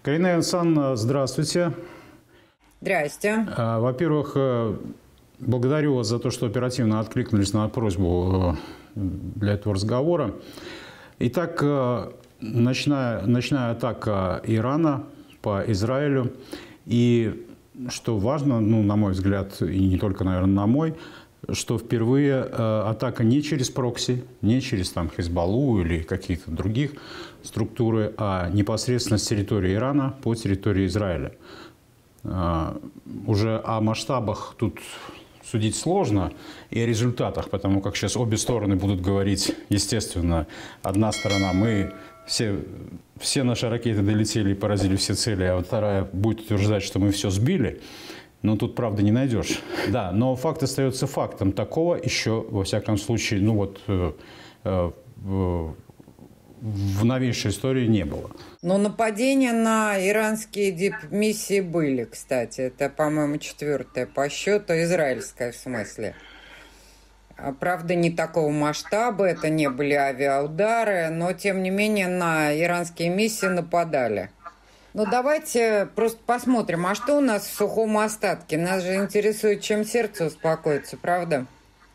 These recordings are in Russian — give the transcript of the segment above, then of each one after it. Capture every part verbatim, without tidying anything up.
Карина Янсан, здравствуйте. Здрасте. Во-первых, благодарю вас за то, что оперативно откликнулись на просьбу для этого разговора. Итак, ночная, ночная атака Ирана по Израилю. И что важно, ну, на мой взгляд, и не только, наверное, на мой, что впервые атака не через прокси, не через там Хизбаллу или какие-то других структуры, а непосредственно с территории Ирана по территории Израиля. Уже о масштабах тут судить сложно и о результатах, потому как сейчас обе стороны будут говорить, естественно, одна сторона, мы все, все наши ракеты долетели и поразили все цели, а вот вторая будет утверждать, что мы все сбили. Но тут, правда, не найдешь. Да, но факт остается фактом. Такого еще, во всяком случае, ну вот э, э, в новейшей истории не было. Но нападения на иранские дипмиссии были, кстати. Это, по-моему, четвертое по счету, израильское в смысле. Правда, не такого масштаба, это не были авиаудары, но, тем не менее, на иранские миссии нападали. Ну, давайте просто посмотрим, а что у нас в сухом остатке? Нас же интересует, чем сердце успокоится, правда?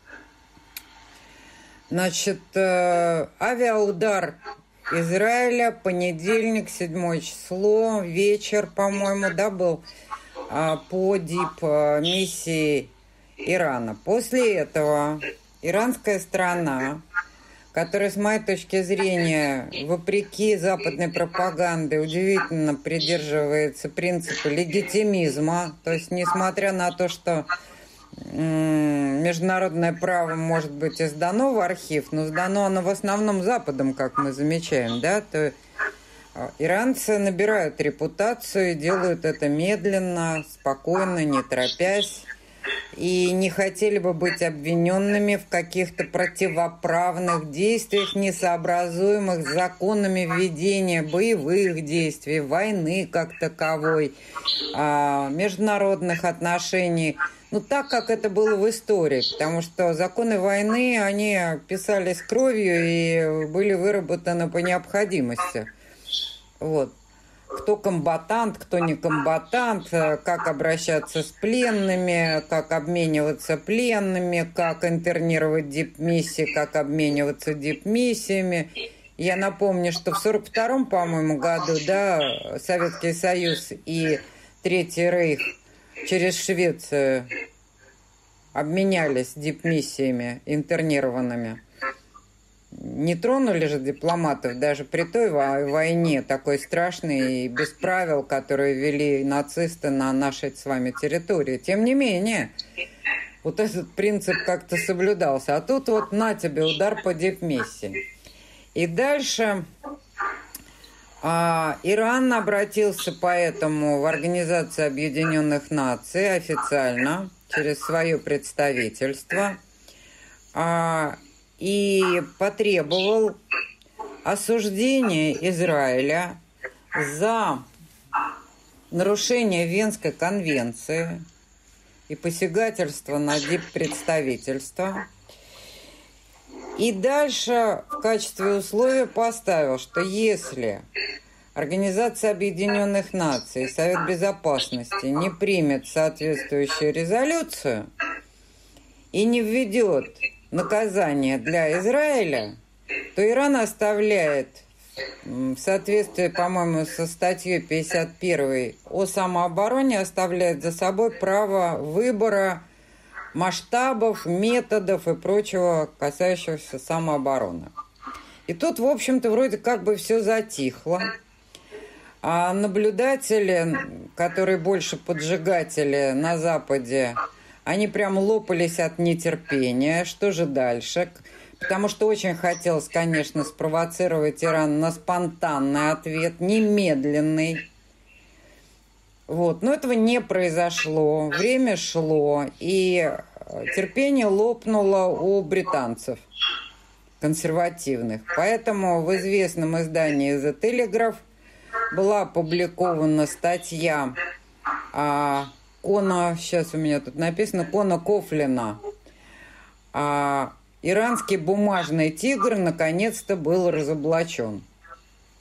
Значит, э, авиаудар Израиля, понедельник, седьмое число, вечер, по-моему, да, был, э, по дип-миссии Ирана. После этого иранская страна, которая, с моей точки зрения, вопреки западной пропаганде, удивительно придерживается принципа легитимизма. То есть, несмотря на то, что м- международное право может быть и сдано в архив, но сдано оно в основном Западом, как мы замечаем, да, то иранцы набирают репутацию и делают это медленно, спокойно, не торопясь. И не хотели бы быть обвиненными в каких-то противоправных действиях, несообразуемых с законами ведения боевых действий, войны как таковой, международных отношений. Ну, так, как это было в истории, потому что законы войны, они писались кровью и были выработаны по необходимости. Вот. Кто комбатант, кто не комбатант, как обращаться с пленными, как обмениваться пленными, как интернировать дипмиссии, как обмениваться дипмиссиями. Я напомню, что в сорок втором, по-моему, году, да, Советский Союз и Третий Рейх через Швецию обменялись дипмиссиями интернированными. Не тронули же дипломатов даже при той войне, такой страшной и без правил, которые вели нацисты на нашей с вами территории. Тем не менее, вот этот принцип как-то соблюдался. А тут вот на тебе удар по дипмиссии. И дальше а, Иран обратился поэтому в Организацию Объединенных Наций официально, через свое представительство, а, и потребовал осуждения Израиля за нарушение Венской конвенции и посягательство на диппредставительство. И дальше в качестве условия поставил, что если Организация Объединенных Наций и Совет Безопасности не примет соответствующую резолюцию и не введет наказание для Израиля, то Иран оставляет, в соответствии, по-моему, со статьей пятьдесят первой о самообороне, оставляет за собой право выбора масштабов, методов и прочего, касающегося самообороны. И тут, в общем-то, вроде как бы все затихло. А наблюдатели, которые больше поджигатели на Западе, они прям лопались от нетерпения. Что же дальше? Потому что очень хотелось, конечно, спровоцировать Иран на спонтанный ответ, немедленный. Вот. Но этого не произошло. Время шло, и терпение лопнуло у британцев консервативных. Поэтому в известном издании «The Telegraph» была опубликована статья а, Кона, сейчас у меня тут написано, Кона Кофлина. А, иранский бумажный тигр наконец-то был разоблачен.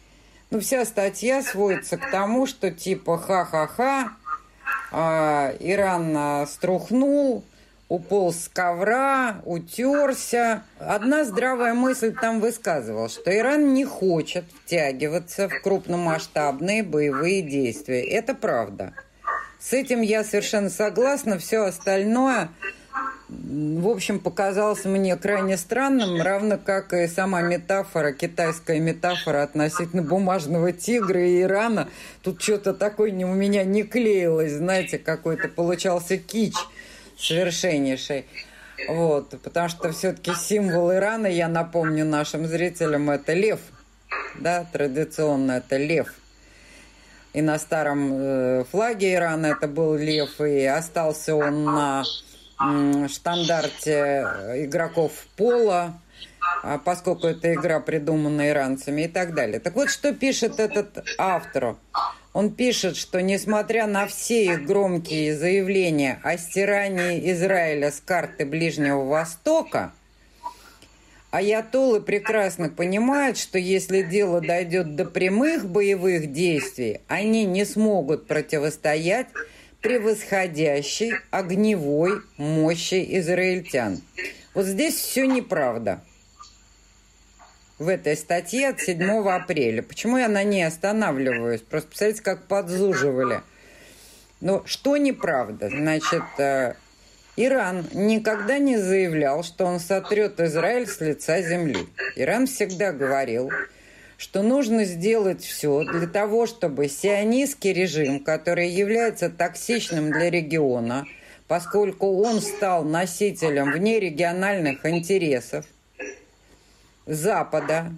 Ну, вся статья сводится к тому, что типа ха-ха-ха, а, Иран а, струхнул, уполз с ковра, утерся. Одна здравая мысль там высказывала, что Иран не хочет втягиваться в крупномасштабные боевые действия. Это правда. С этим я совершенно согласна. Все остальное, в общем, показалось мне крайне странным, равно как и сама метафора, китайская метафора относительно бумажного тигра и Ирана. Тут что-то такое у меня не клеилось, знаете, какой-то получался кич совершеннейший. Вот, потому что все-таки символ Ирана, я напомню нашим зрителям, это лев. Да, традиционно это лев. И на старом э, флаге Ирана это был лев, и остался он на э, штандарте игроков пола, а поскольку эта игра придумана иранцами и так далее. Так вот, что пишет этот автор? Он пишет, что несмотря на все их громкие заявления о стирании Израиля с карты Ближнего Востока, аятоллы прекрасно понимают, что если дело дойдет до прямых боевых действий, они не смогут противостоять превосходящей огневой мощи израильтян. Вот здесь все неправда. В этой статье от седьмого апреля. Почему я на ней останавливаюсь? Просто посмотрите, как подзуживали. Но что неправда? Значит, Иран никогда не заявлял, что он сотрет Израиль с лица земли. Иран всегда говорил, что нужно сделать все для того, чтобы сионистский режим, который является токсичным для региона, поскольку он стал носителем внерегиональных интересов Запада,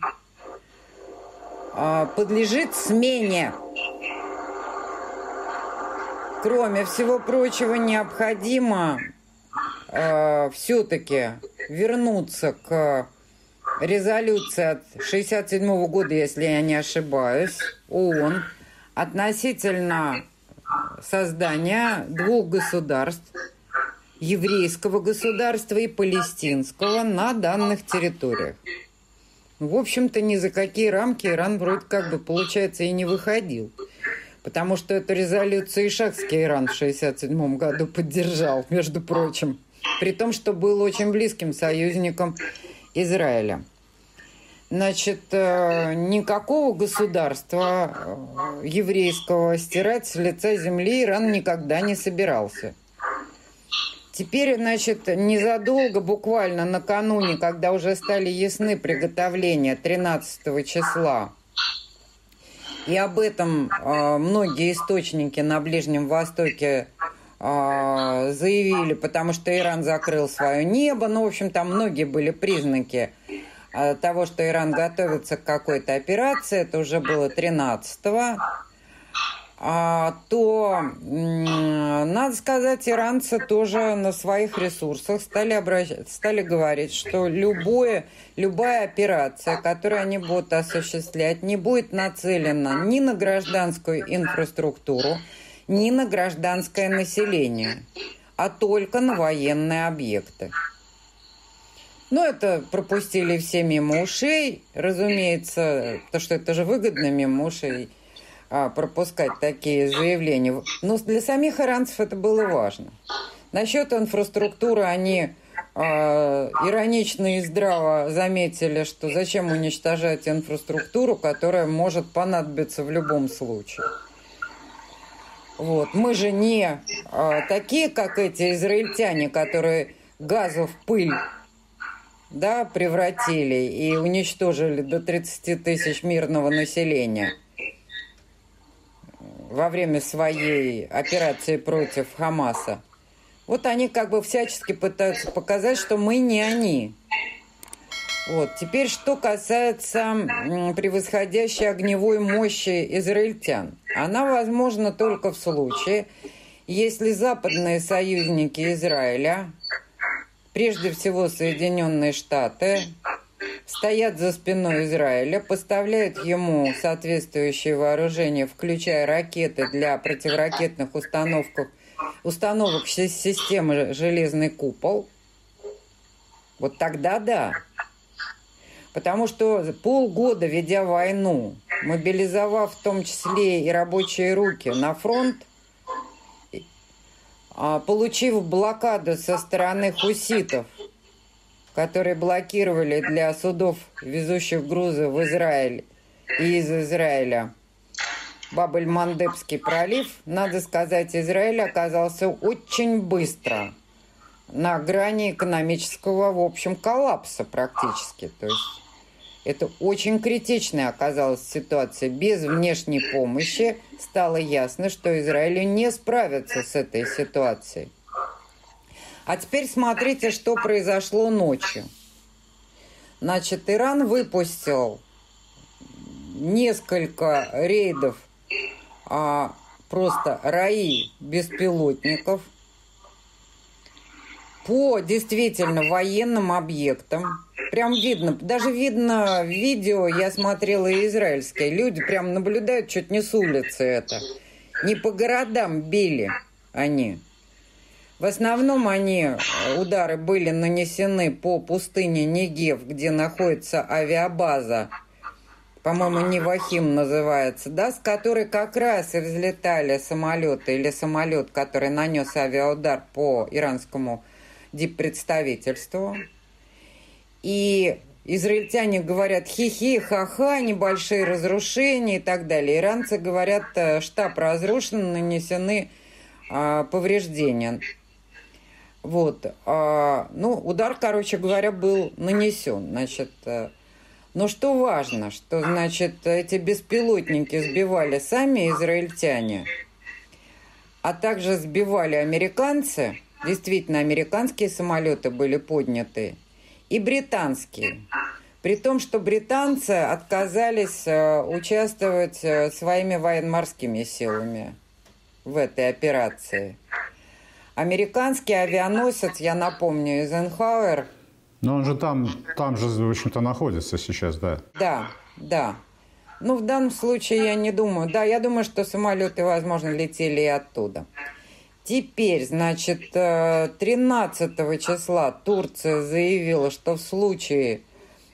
подлежит смене. Кроме всего прочего, необходимо э, все-таки вернуться к резолюции от шестьдесят седьмого года, если я не ошибаюсь, ООН, относительно создания двух государств, еврейского государства и палестинского, на данных территориях. В общем-то, ни за какие рамки Иран вроде как бы, получается, и не выходил. Потому что эту резолюцию ишакский Иран в шестьдесят седьмом году поддержал, между прочим. При том, что был очень близким союзником Израиля. Значит, никакого государства еврейского стирать с лица земли Иран никогда не собирался. Теперь, значит, незадолго, буквально накануне, когда уже стали ясны приготовления тринадцатого числа, и об этом э, многие источники на Ближнем Востоке э, заявили, потому что Иран закрыл свое небо, ну, в общем, там многие были признаки э, того, что Иран готовится к какой-то операции, это уже было тринадцатого, А, то, надо сказать, иранцы тоже на своих ресурсах стали, обращать, стали говорить, что любое, любая операция, которую они будут осуществлять, не будет нацелена ни на гражданскую инфраструктуру, ни на гражданское население, а только на военные объекты. Ну, это пропустили все мимо ушей, разумеется, потому что это же выгодно мимо ушей, пропускать такие заявления. Но для самих иранцев это было важно. Насчет инфраструктуры они э, иронично и здраво заметили, что зачем уничтожать инфраструктуру, которая может понадобиться в любом случае. Вот. Мы же не э, такие, как эти израильтяне, которые газу в пыль, да, превратили и уничтожили до тридцати тысяч мирного населения во время своей операции против Хамаса. Вот они как бы всячески пытаются показать, что мы не они. Вот. Теперь, что касается превосходящей огневой мощи израильтян. Она возможна только в случае, если западные союзники Израиля, прежде всего Соединенные Штаты, стоят за спиной Израиля, поставляют ему соответствующее вооружение, включая ракеты для противоракетных установок, установок системы «Железный купол». Вот тогда да. Потому что полгода, ведя войну мобилизовав в том числе и рабочие руки на фронт, получив блокаду со стороны хуситов, которые блокировали для судов, везущих грузы в Израиль и из Израиля, Баб-эль-Мандебский пролив, надо сказать, Израиль оказался очень быстро на грани экономического, в общем, коллапса практически. То есть это очень критичная оказалась ситуация. Без внешней помощи стало ясно, что Израилю не справиться с этой ситуацией. А теперь смотрите, что произошло ночью. Значит, Иран выпустил несколько рейдов, а просто раи беспилотников по действительно военным объектам. Прям видно, даже видно видео, я смотрела израильское, люди прям наблюдают чуть не с улицы это. Не по городам били они. В основном они, удары были нанесены по пустыне Негев, где находится авиабаза, по-моему, Невахим называется, да, с которой как раз и взлетали самолеты, или самолет, который нанес авиаудар по иранскому диппредставительству. И израильтяне говорят хи-хи, ха-ха, небольшие разрушения и так далее. Иранцы говорят, штаб разрушен, нанесены а, повреждения. Вот. А, ну, удар, короче говоря, был нанесен. Значит, но что важно, что, значит, эти беспилотники сбивали сами израильтяне, а также сбивали американцы. Действительно, американские самолеты были подняты. И британские. При том, что британцы отказались участвовать своими военно-морскими силами в этой операции. Американский авианосец, я напомню, Эйзенхауэр. Но он же там, там же, в общем-то, находится сейчас, да? Да, да. Ну, в данном случае я не думаю. Да, я думаю, что самолеты, возможно, летели и оттуда. Теперь, значит, тринадцатого числа Турция заявила, что в случае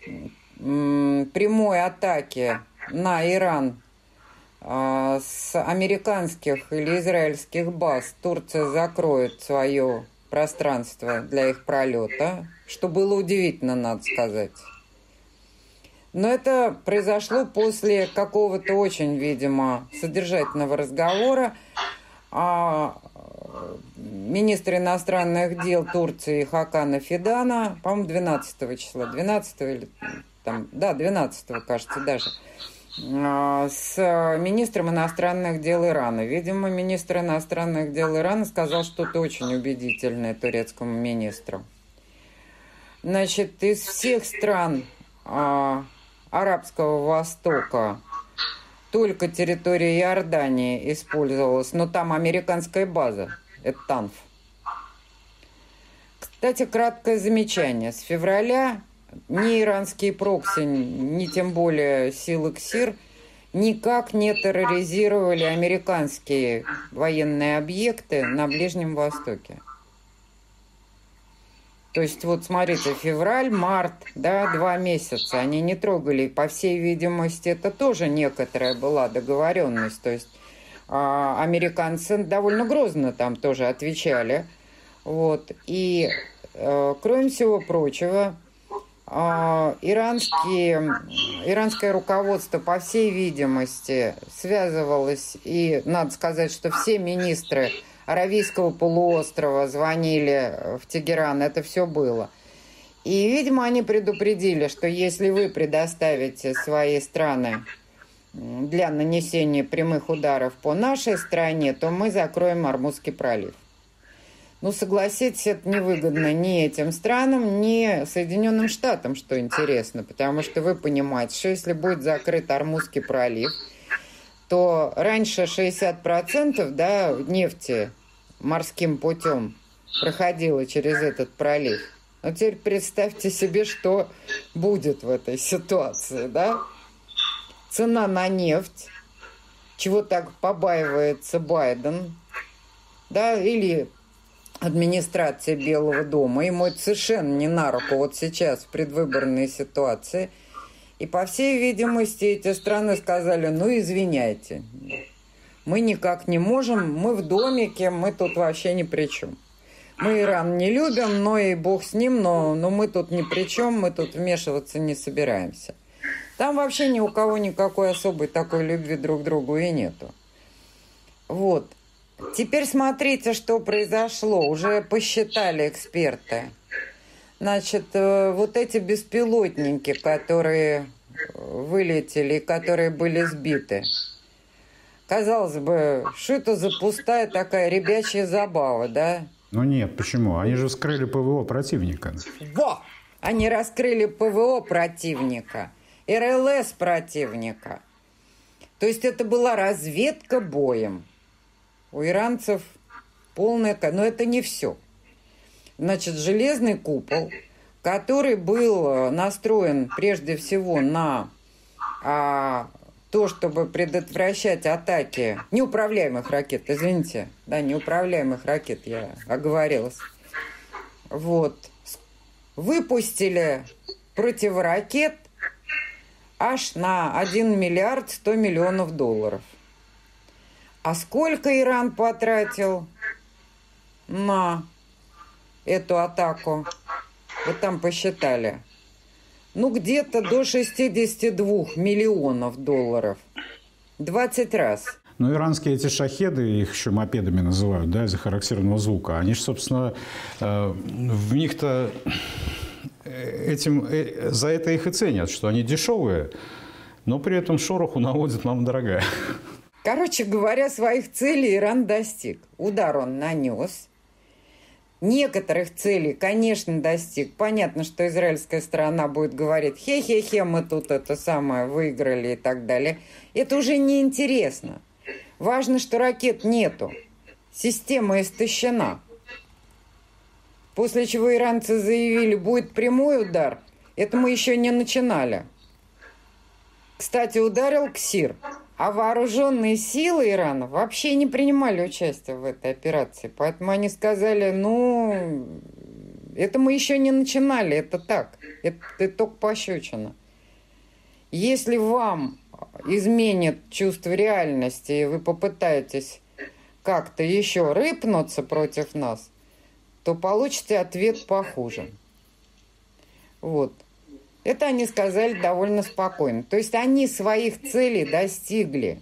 прямой атаки на Иран с американских или израильских баз Турция закроет свое пространство для их пролета, что было удивительно, надо сказать. Но это произошло после какого-то очень, видимо, содержательного разговора. Министр иностранных дел Турции Хакана Фидана, по-моему, двенадцатого числа, двенадцатого или там, да, двенадцатого, кажется, даже, с министром иностранных дел Ирана. Видимо, министр иностранных дел Ирана сказал что-то очень убедительное турецкому министру. Значит, из всех стран а, Арабского Востока только территория Иордании использовалась, но там американская база, это Танф. Кстати, краткое замечание. С февраля ни иранские прокси, ни тем более силы КСИР никак не терроризировали американские военные объекты на Ближнем Востоке. То есть, вот смотрите, февраль, март, да, два месяца они не трогали. По всей видимости, это тоже некоторая была договоренность. То есть, а, американцы довольно грозно там тоже отвечали. Вот. И, э, кроме всего прочего, э, иранские, иранское руководство, по всей видимости, связывалось, и надо сказать, что все министры Аравийского полуострова звонили в Тегеран, это все было. И, видимо, они предупредили, что если вы предоставите свои страны для нанесения прямых ударов по нашей стране, то мы закроем Ормузский пролив. Ну, согласитесь, это невыгодно ни этим странам, ни Соединенным Штатам, что интересно, потому что вы понимаете, что если будет закрыт Ормузский пролив, то раньше шестьдесят процентов, да, нефти морским путем проходило через этот пролив. Но теперь представьте себе, что будет в этой ситуации, да? Цена на нефть, чего так побаивается Байден, да, или администрация Белого дома, ему это совершенно не на руку вот сейчас в предвыборной ситуации. И, по всей видимости, эти страны сказали, ну, извиняйте, мы никак не можем, мы в домике, мы тут вообще ни при чем. Мы Иран не любим, но и бог с ним, но, но мы тут ни при чем, мы тут вмешиваться не собираемся. Там вообще ни у кого никакой особой такой любви друг к другу и нету. Вот. Теперь смотрите, что произошло. Уже посчитали эксперты. Значит, вот эти беспилотники, которые вылетели, которые были сбиты. Казалось бы, что это за пустая такая ребячья забава, да? Ну нет, почему? Они же вскрыли ПВО противника. Во! Они раскрыли ПВО противника, РЛС противника. То есть это была разведка боем. У иранцев полная... Но это не все. Значит, железный купол, который был настроен прежде всего на а, то, чтобы предотвращать атаки неуправляемых ракет, извините, да, неуправляемых ракет, я оговорилась. Вот. Выпустили противоракет аж на один миллиард сто миллионов долларов. А сколько Иран потратил на эту атаку? Вы там посчитали. Ну, где-то до шестидесяти двух миллионов долларов. двадцать раз. Ну, иранские эти шахеды, их еще мопедами называют, да, из-за характерного звука. Они же, собственно, э, в них-то этим, э, за это их и ценят, что они дешевые, но при этом шороху наводят, мама дорогая. Короче говоря, своих целей Иран достиг. Удар он нанес. Некоторых целей, конечно, достиг. Понятно, что израильская сторона будет говорить, хе-хе-хе, мы тут это самое выиграли и так далее. Это уже неинтересно. Важно, что ракет нету. Система истощена. После чего иранцы заявили, будет прямой удар. Это мы еще не начинали. Кстати, ударил КСИР. А вооруженные силы Ирана вообще не принимали участие в этой операции. Поэтому они сказали, ну, это мы еще не начинали, это так. Это, это только пощечина. Если вам изменит чувство реальности, и вы попытаетесь как-то еще рыпнуться против нас, то получите ответ похуже. Вот. Это они сказали довольно спокойно. То есть они своих целей достигли.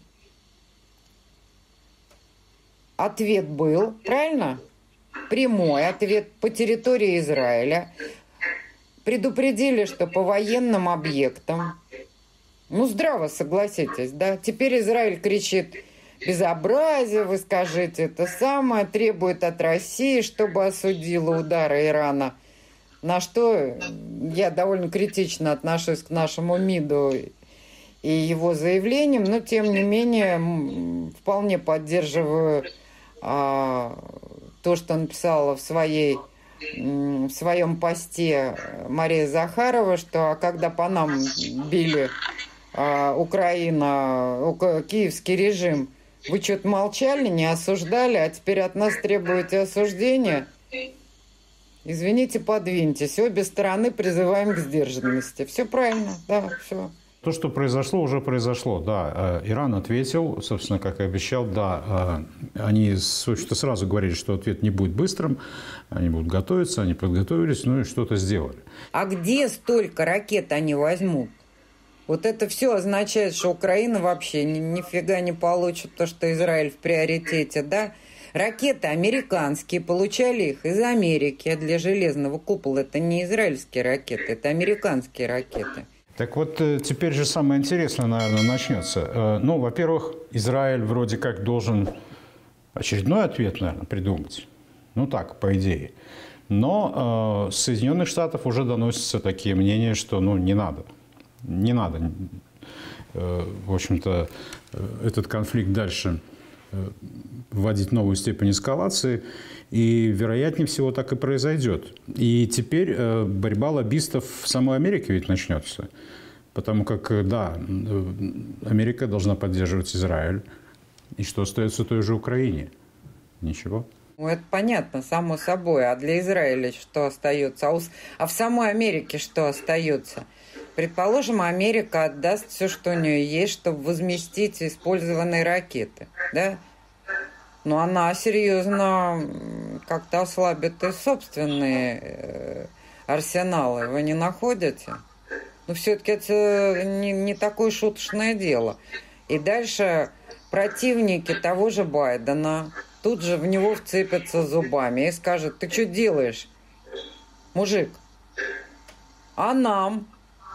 Ответ был, правильно? Прямой ответ по территории Израиля. Предупредили, что по военным объектам. Ну, здраво, согласитесь, да? Теперь Израиль кричит, безобразие, вы скажите, это самое, требует от России, чтобы осудила удары Ирана. На что я довольно критично отношусь к нашему МИДу и его заявлениям, но тем не менее вполне поддерживаю а, то, что написала в, своей, в своем посте Мария Захарова, что а когда по нам били а, Украина, киевский режим, вы что-то молчали, не осуждали, а теперь от нас требуете осуждения? Извините, подвиньтесь. Обе стороны призываем к сдержанности. Все правильно, да, все. То, что произошло, уже произошло, да. Иран ответил, собственно, как и обещал, да. Они, в общем-то, сразу говорили, что ответ не будет быстрым, они будут готовиться, они подготовились, ну и что-то сделали. А где столько ракет они возьмут? Вот это все означает, что Украина вообще ни, нифига не получит то, что Израиль в приоритете, да? Ракеты американские, получали их из Америки. А для железного купола это не израильские ракеты, это американские ракеты. Так вот, теперь же самое интересное, наверное, начнется. Ну, во-первых, Израиль вроде как должен очередной ответ, наверное, придумать. Ну так, по идее. Но э, с Соединенных Штатов уже доносятся такие мнения, что ну не надо. Не надо, э, в общем-то, этот конфликт дальше вводить новую степень эскалации, и, вероятнее всего, так и произойдет. И теперь э, борьба лоббистов в самой Америке ведь начнется, потому как, да, Америка должна поддерживать Израиль, и что остается той же Украине? Ничего. Ну, это понятно, само собой. А для Израиля что остается? А, у, а в самой Америке что остается? Предположим, Америка отдаст все, что у нее есть, чтобы возместить использованные ракеты, да? Но она серьезно как-то ослабит и собственные арсеналы. Вы не находите? Но все-таки это не, не такое шуточное дело. И дальше противники того же Байдена тут же в него вцепятся зубами и скажут: ты что делаешь, мужик? А нам?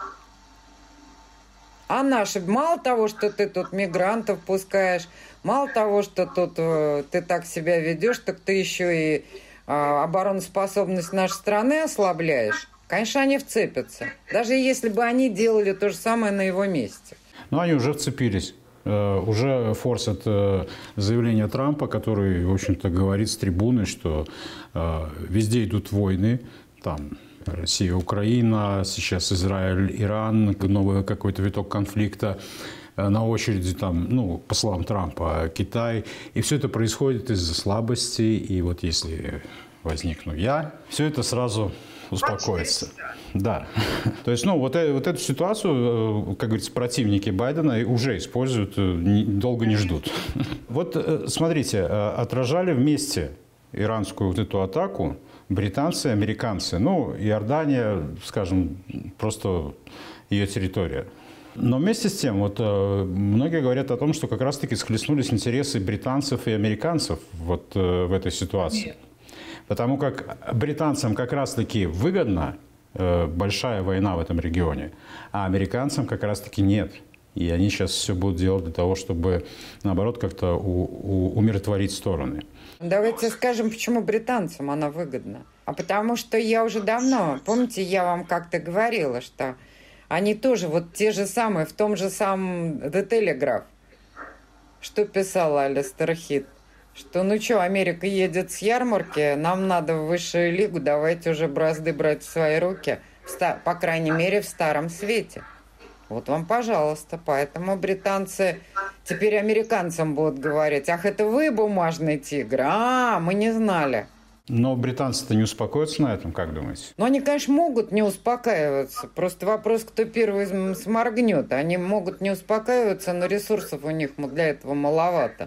А наши? Мало того, что ты тут мигрантов пускаешь, мало того, что тут э, ты так себя ведешь, так ты еще и э, обороноспособность нашей страны ослабляешь. Конечно, они вцепятся. Даже если бы они делали то же самое на его месте. Ну, они уже вцепились. Э, уже форсят э, заявление Трампа, который, в общем-то, говорит с трибуны, что э, везде идут войны, там Россия, Украина, сейчас Израиль, Иран, новый какой-то виток конфликта. На очереди, там, ну, по словам Трампа, Китай. И все это происходит из-за слабости. И вот если возникну я, все это сразу успокоится. Да. То есть, ну, вот, вот эту ситуацию, как говорится, противники Байдена уже используют, долго не ждут. Вот, смотрите, отражали вместе иранскую вот эту атаку британцы, американцы. Ну, Иордания, скажем, просто ее территория. Но вместе с тем, вот многие говорят о том, что как раз-таки схлестнулись интересы британцев и американцев вот в этой ситуации. Нет. Потому как британцам как раз-таки выгодна большая война в этом регионе, а американцам как раз-таки нет. И они сейчас все будут делать для того, чтобы, наоборот, как-то у, у, умиротворить стороны. Давайте скажем, почему британцам она выгодна. А потому что я уже давно, помните, я вам как-то говорила, что они тоже вот те же самые, в том же самом The Telegraph, что писал Алистер Хит, что ну что, Америка едет с ярмарки, нам надо в высшую лигу, давайте уже бразды брать в свои руки, по крайней мере в Старом Свете. Вот вам, пожалуйста. Поэтому британцы теперь американцам будут говорить: ах, это вы, бумажный тигр, а, мы не знали. Но британцы-то не успокоятся на этом, как думаете? Ну, они, конечно, могут не успокаиваться. Просто вопрос, кто первый сморгнет. Они могут не успокаиваться, но ресурсов у них для этого маловато.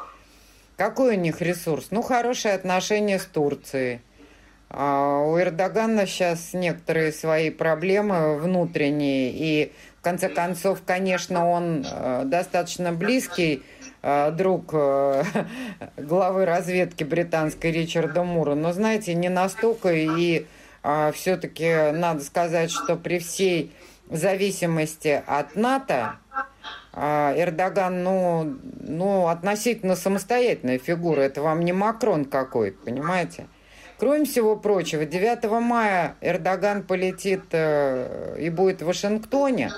Какой у них ресурс? Ну, хорошие отношения с Турцией. А у Эрдогана сейчас некоторые свои проблемы внутренние. И, в конце концов, конечно, он достаточно близкий друг главы разведки британской Ричарда Мура. Но, знаете, не настолько. И а, все-таки надо сказать, что при всей зависимости от НАТО а, Эрдоган, ну, ну, относительно самостоятельная фигура. Это вам не Макрон какой-то, понимаете? Кроме всего прочего, девятого мая Эрдоган полетит э, и будет в Вашингтоне.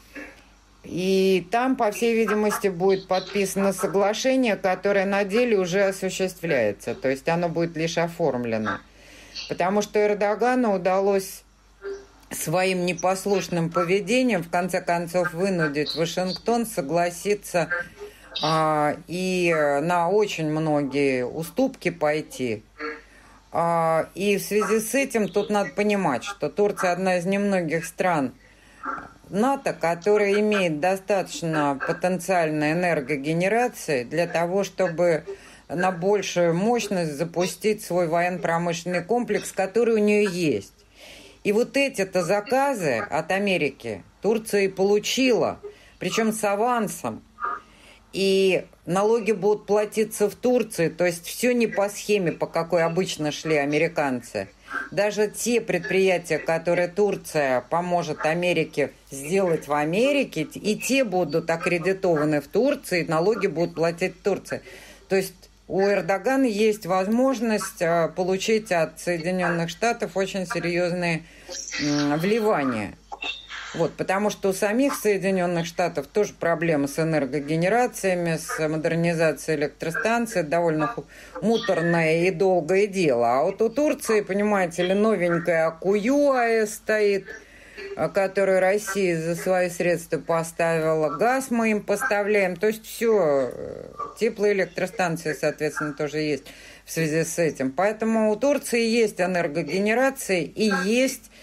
И там, по всей видимости, будет подписано соглашение, которое на деле уже осуществляется. То есть оно будет лишь оформлено. Потому что Эрдогану удалось своим непослушным поведением, в конце концов, вынудить Вашингтон согласиться а, и на очень многие уступки пойти. А, и в связи с этим тут надо понимать, что Турция одна из немногих стран НАТО, которая имеет достаточно потенциальной энергогенерации для того, чтобы на большую мощность запустить свой военно-промышленный комплекс, который у нее есть. И вот эти-то заказы от Америки Турция и получила, причем с авансом. И налоги будут платиться в Турции, то есть все не по схеме, по какой обычно шли американцы. Даже те предприятия, которые Турция поможет Америке сделать в Америке, и те будут аккредитованы в Турции, налоги будут платить в Турции. То есть у Эрдогана есть возможность получить от Соединенных Штатов очень серьезные вливания. Вот, потому что у самих Соединенных Штатов тоже проблемы с энергогенерациями, с модернизацией электростанций, довольно муторное и долгое дело. А вот у Турции, понимаете ли, новенькая Акую АЭС стоит, которую Россия за свои средства поставила, газ мы им поставляем, то есть все, теплоэлектростанции, соответственно, тоже есть в связи с этим. Поэтому у Турции есть энергогенерация и есть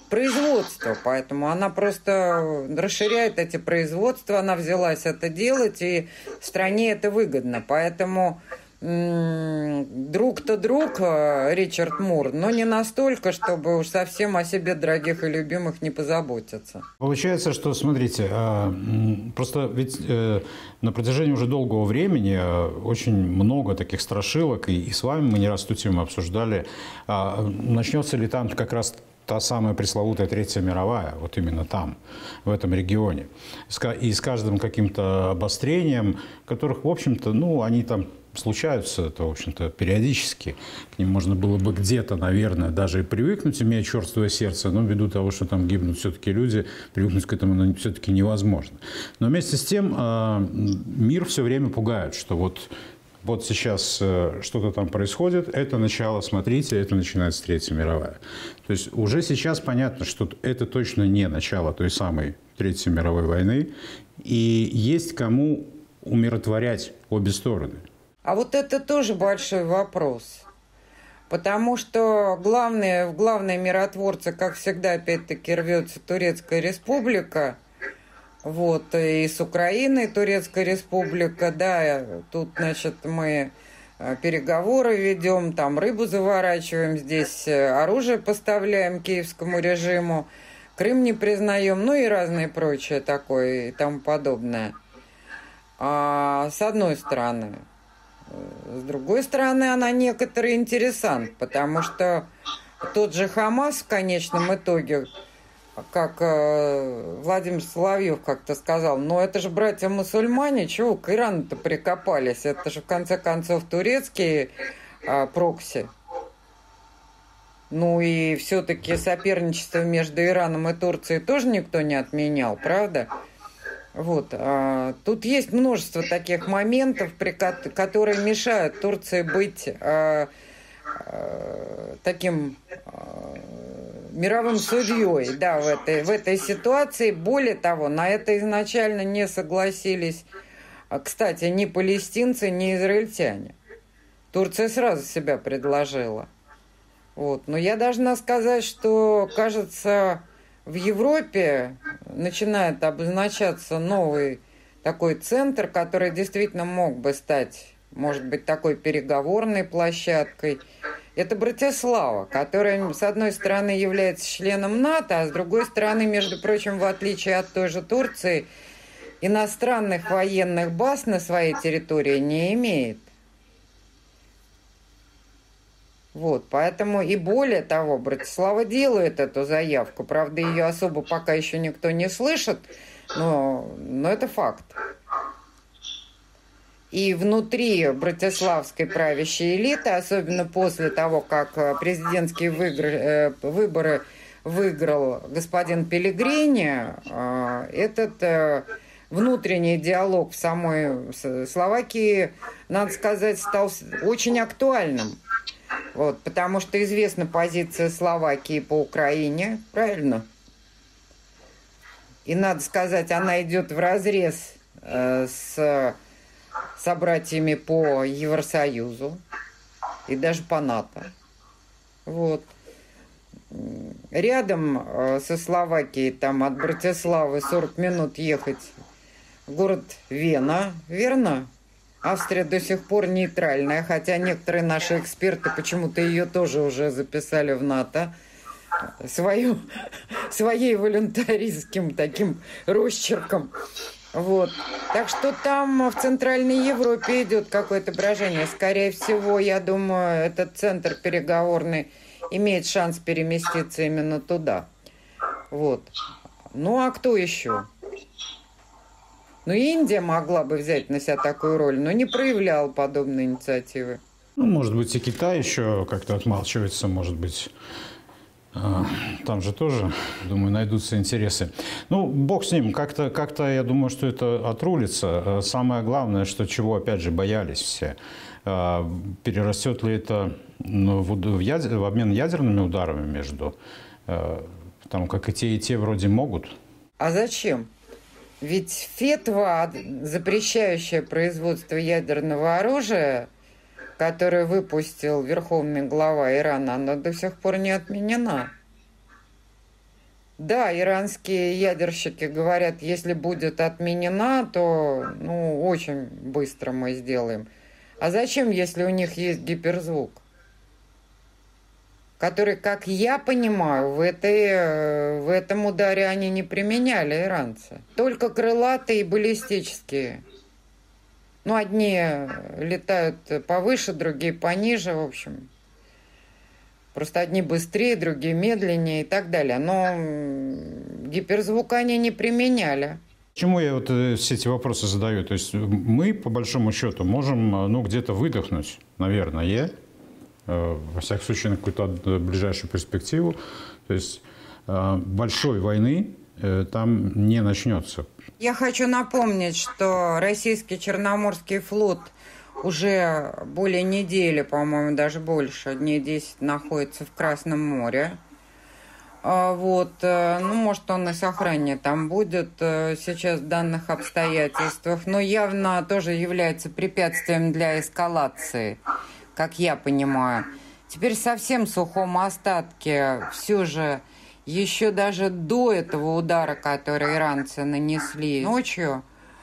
производство, поэтому она просто расширяет эти производства, она взялась это делать, и стране это выгодно. Поэтому друг-то друг Ричард Мур, но не настолько, чтобы уж совсем о себе дорогих и любимых не позаботиться. Получается, что, смотрите, просто ведь на протяжении уже долгого времени очень много таких страшилок, и с вами мы не раз эту тему обсуждали, начнется ли там как раз та самая пресловутая Третья мировая, вот именно там, в этом регионе. И с каждым каким-то обострением, которых, в общем-то, ну, они там случаются, это, в общем-то, периодически. К ним можно было бы где-то, наверное, даже и привыкнуть, имея черствое сердце, но ввиду того, что там гибнут все-таки люди, привыкнуть к этому все-таки невозможно. Но вместе с тем мир все время пугает, что вот, вот сейчас что-то там происходит, это начало, смотрите, это начинается Третья мировая. То есть уже сейчас понятно, что это точно не начало той самой Третьей мировой войны, и есть кому умиротворять обе стороны. А вот это тоже большой вопрос. Потому что главные, в главные миротворцы, как всегда, опять-таки, рвется Турецкая республика. Вот, и с Украиной Турецкая республика, да, тут, значит, мы переговоры ведем, там рыбу заворачиваем, здесь оружие поставляем киевскому режиму, Крым не признаем, ну и разное прочее такое и тому подобное. А, с одной стороны. С другой стороны, она некоторый интересант, потому что тот же Хамас в конечном итоге, как э, Владимир Соловьев как-то сказал, ну это же братья-мусульмане, чего к Ирану-то прикопались? Это же в конце концов турецкие э, прокси. Ну и все-таки соперничество между Ираном и Турцией тоже никто не отменял, правда? Вот. А, тут есть множество таких моментов, при, которые мешают Турции быть а, а, таким а, мировым судьей, да, в этой, в этой ситуации. Более того, на это изначально не согласились, кстати, ни палестинцы, ни израильтяне. Турция сразу себя предложила. Вот. Но я должна сказать, что, кажется, в Европе начинает обозначаться новый такой центр, который действительно мог бы стать, может быть, такой переговорной площадкой. Это Братислава, которая, с одной стороны, является членом НАТО, а с другой стороны, между прочим, в отличие от той же Турции, иностранных военных баз на своей территории не имеет. Вот, поэтому и более того, Братислава делает эту заявку. Правда, ее особо пока еще никто не слышит, но, но это факт. И внутри братиславской правящей элиты, особенно после того, как президентские выигры, выборы выиграл господин Пеллегрини, этот внутренний диалог в самой Словакии, надо сказать, стал очень актуальным. Вот, потому что известна позиция Словакии по Украине, правильно? И, надо сказать, она идет вразрез э, с собратьями по Евросоюзу и даже по НАТО. Вот. Рядом э, со Словакией, там от Братиславы сорок минут ехать, город Вена, верно? Австрия до сих пор нейтральная, хотя некоторые наши эксперты почему-то ее тоже уже записали в НАТО. Свою, своей волюнтаристским таким росчерком. Вот. Так что там в Центральной Европе идет какое-то брожение. Скорее всего, я думаю, этот центр переговорный имеет шанс переместиться именно туда. Вот. Ну, а кто еще? Ну, Индия могла бы взять на себя такую роль, но не проявляла подобной инициативы. Ну, может быть, и Китай еще как-то отмалчивается, может быть. Там же тоже, думаю, найдутся интересы. Ну, бог с ним. Как-то, как-то я думаю, что это отрулится. Самое главное, что чего, опять же, боялись все. Перерастет ли это ну, в, в, ядер, в обмен ядерными ударами между... Там как и те, и те вроде могут. А зачем? Ведь фетва, запрещающая производство ядерного оружия, которую выпустил верховный глава Ирана, она до сих пор не отменена. Да, иранские ядерщики говорят, если будет отменена, то ну, очень быстро мы сделаем. А зачем, если у них есть гиперзвук? Который, как я понимаю, в, этой, в этом ударе они не применяли, иранцы. Только крылатые и баллистические. Ну, одни летают повыше, другие пониже, в общем. Просто одни быстрее, другие медленнее и так далее. Но гиперзвук они не применяли. Почему я вот все эти вопросы задаю? То есть мы, по большому счету, можем ну, где-то выдохнуть, наверное, во всяком случае, на какую-то ближайшую перспективу. То есть большой войны там не начнется. Я хочу напомнить, что российский Черноморский флот уже более недели, по-моему, даже больше, дней десять находится в Красном море. Вот, ну, может, он и с охраной там будет сейчас в данных обстоятельствах, но явно тоже является препятствием для эскалации, как я понимаю. Теперь совсем в сухом остатке все же, еще даже до этого удара, который иранцы нанесли ночью,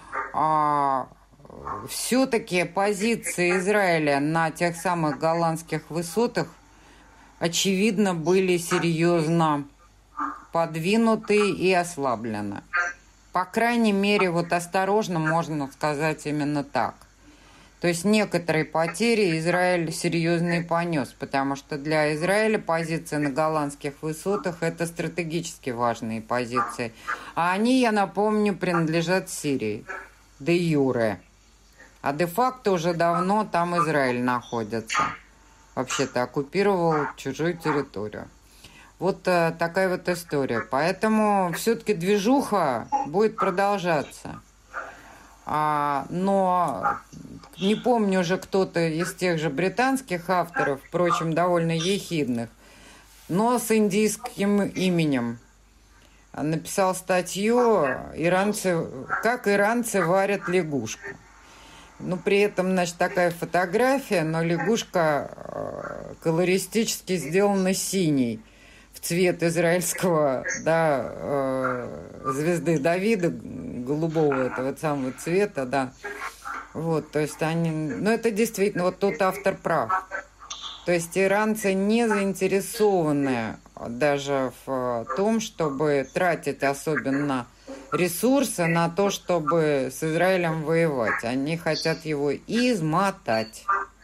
а, все-таки позиции Израиля на тех самых голландских высотах, очевидно, были серьезно подвинуты и ослаблены. По крайней мере, вот осторожно можно сказать именно так. То есть некоторые потери Израиль серьезные понес, потому что для Израиля позиции на голландских высотах – это стратегически важные позиции. А они, я напомню, принадлежат Сирии, де юре. А де-факто уже давно там Израиль находится. Вообще-то оккупировал чужую территорию. Вот а, такая вот история. Поэтому все-таки движуха будет продолжаться. А, но не помню уже кто-то из тех же британских авторов, впрочем, довольно ехидных, но с индийским именем, написал статью «Иранцы, «Как иранцы варят лягушку». Ну, при этом, значит, такая фотография, но лягушка колористически сделана синей, в цвет израильского, да, э, звезды Давида, голубого этого самого цвета, да. Вот, то есть они... Ну, это действительно, вот тут автор прав. То есть иранцы не заинтересованы даже в том, чтобы тратить особенно ресурсы на то, чтобы с Израилем воевать. Они хотят его измотать.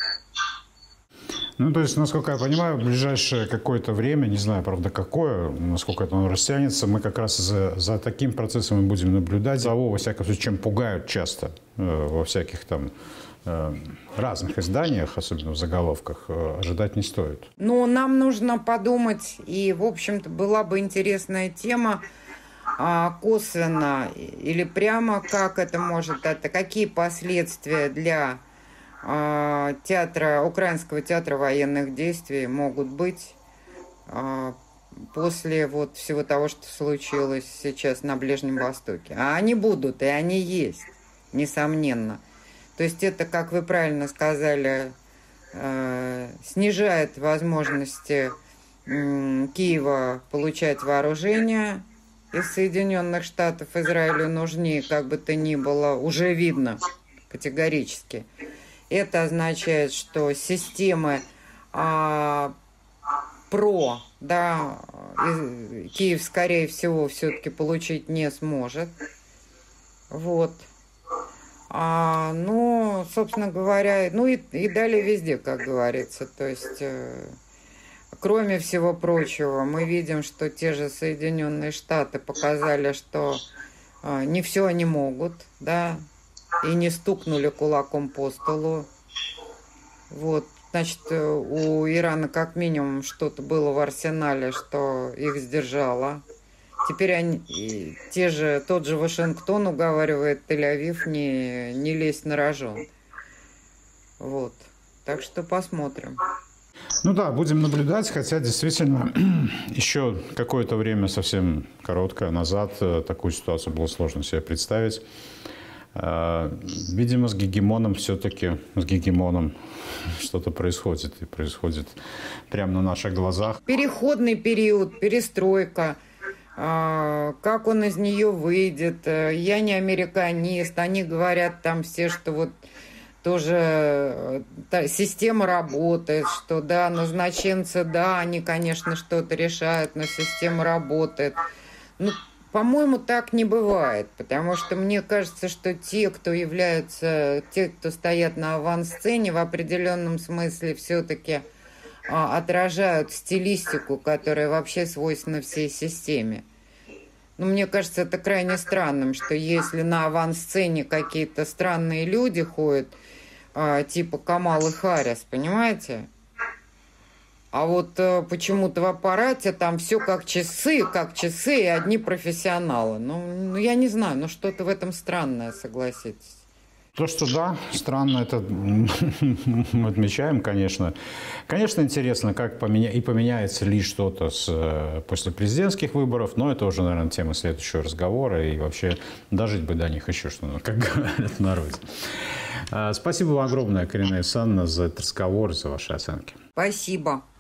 Ну, то есть, насколько я понимаю, в ближайшее какое-то время, не знаю, правда, какое, насколько это оно растянется, мы как раз за, за таким процессом и будем наблюдать. Того, во всяком случае, чем пугают часто э, во всяких там э, разных изданиях, особенно в заголовках, э, ожидать не стоит. Ну, нам нужно подумать, и, в общем-то, была бы интересная тема, а, косвенно или прямо, как это может, это какие последствия для театра, Украинского театра военных действий могут быть а, после вот всего того, что случилось сейчас на Ближнем Востоке. А они будут, и они есть, несомненно. То есть это, как вы правильно сказали, э, снижает возможности э, Киева получать вооружение из Соединенных Штатов. Израилю нужнее, как бы то ни было, уже видно категорически. Это означает, что системы а, ПРО, да, Киев, скорее всего, все-таки получить не сможет. Вот. А, ну, собственно говоря, ну и, и далее везде, как говорится. То есть, э, кроме всего прочего, мы видим, что те же Соединенные Штаты показали, что э, не все они могут, да, и не стукнули кулаком по столу. Вот, значит, у Ирана как минимум что-то было в арсенале, что их сдержало. Теперь они, те же, тот же Вашингтон уговаривает Тель-Авив не, не лезть на рожон. Вот, так что посмотрим. Ну да, будем наблюдать, хотя действительно еще какое-то время, совсем короткое назад, такую ситуацию было сложно себе представить. Видимо, с гегемоном все-таки, с гегемоном что-то происходит, и происходит прямо на наших глазах. Переходный период, перестройка. как он из нее выйдет. Я не американист. Они говорят там все, что вот тоже система работает, что да, назначенцы, да, они, конечно, что-то решают, но система работает. Ну, по-моему, так не бывает, потому что мне кажется, что те, кто являются, те, кто стоят на авансцене, в определенном смысле все-таки а, отражают стилистику, которая вообще свойственна всей системе. Но мне кажется, это крайне странным, что если на авансцене какие-то странные люди ходят, а, типа Камалы Харрис, понимаете? А вот а, почему-то в аппарате там все как часы, как часы, и одни профессионалы. Ну, ну я не знаю, но что-то в этом странное, согласитесь. То, что да, странно, это мы отмечаем, конечно. Конечно, интересно, как поменя... и поменяется ли что-то с... после президентских выборов, но это уже, наверное, тема следующего разговора, и вообще дожить бы до них еще что-то, как говорят в народе. Спасибо вам огромное, Карина Исановна, за этот разговор, за ваши оценки. Спасибо.